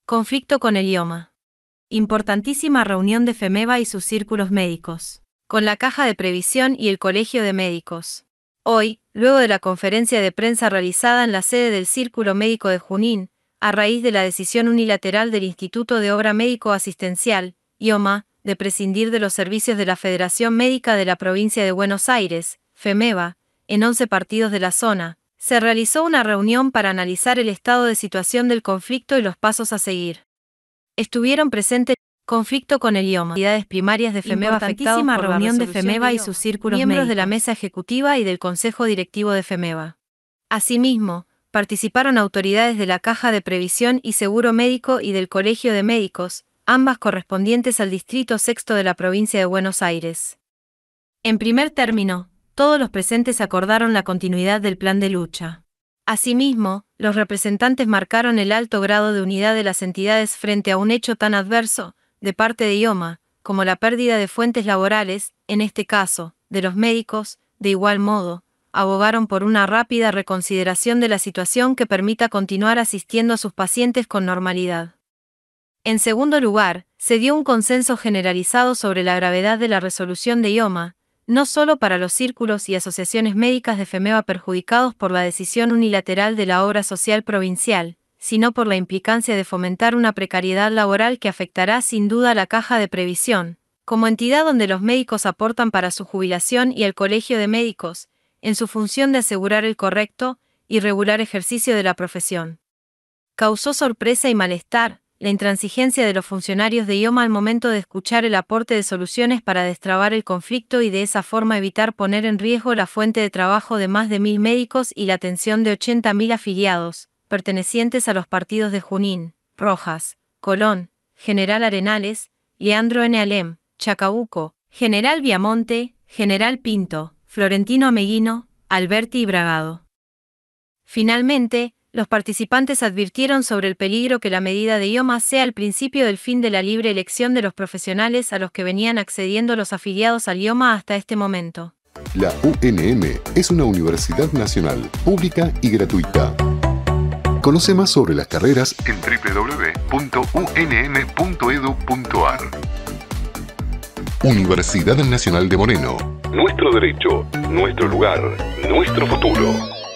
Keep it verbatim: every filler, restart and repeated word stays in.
Conflicto con el IOMA. Importantísima reunión de FEMEVA y sus círculos médicos, con la Caja de Previsión y el Colegio de Médicos. Hoy, luego de la conferencia de prensa realizada en la sede del Círculo Médico de Junín, a raíz de la decisión unilateral del Instituto de Obra Médico Asistencial, IOMA, de prescindir de los servicios de la Federación Médica de la Provincia de Buenos Aires, FEMEVA, en once partidos de la zona, se realizó una reunión para analizar el estado de situación del conflicto y los pasos a seguir. Estuvieron presentes conflicto con el IOMA, entidades primarias de FEMEVA afectados por reunión de FEMEVA y sus círculos miembros médicos de la mesa ejecutiva y del consejo directivo de FEMEVA. Asimismo, participaron autoridades de la Caja de Previsión y Seguro Médico y del Colegio de Médicos, ambas correspondientes al Distrito Sexto de la provincia de Buenos Aires. En primer término, todos los presentes acordaron la continuidad del plan de lucha. Asimismo, los representantes marcaron el alto grado de unidad de las entidades frente a un hecho tan adverso, de parte de IOMA, como la pérdida de fuentes laborales, en este caso, de los médicos. De igual modo, abogaron por una rápida reconsideración de la situación que permita continuar asistiendo a sus pacientes con normalidad. En segundo lugar, se dio un consenso generalizado sobre la gravedad de la resolución de IOMA, no solo para los círculos y asociaciones médicas de FEMEVA perjudicados por la decisión unilateral de la obra social provincial, sino por la implicancia de fomentar una precariedad laboral que afectará sin duda a la Caja de Previsión, como entidad donde los médicos aportan para su jubilación, y al Colegio de Médicos, en su función de asegurar el correcto y regular ejercicio de la profesión. Causó sorpresa y malestar la intransigencia de los funcionarios de IOMA al momento de escuchar el aporte de soluciones para destrabar el conflicto y de esa forma evitar poner en riesgo la fuente de trabajo de más de mil médicos y la atención de ochenta mil afiliados, pertenecientes a los partidos de Junín, Rojas, Colón, General Arenales, Leandro N. Alem, Chacabuco, General Viamonte, General Pinto, Florentino Ameguino, Alberti y Bragado. Finalmente, los participantes advirtieron sobre el peligro que la medida de IOMA sea el principio del fin de la libre elección de los profesionales a los que venían accediendo los afiliados al IOMA hasta este momento. La U N M es una universidad nacional, pública y gratuita. Conoce más sobre las carreras en doble u doble u doble u punto u n m punto e d u punto a r. Universidad Nacional de Moreno. Nuestro derecho, nuestro lugar, nuestro futuro.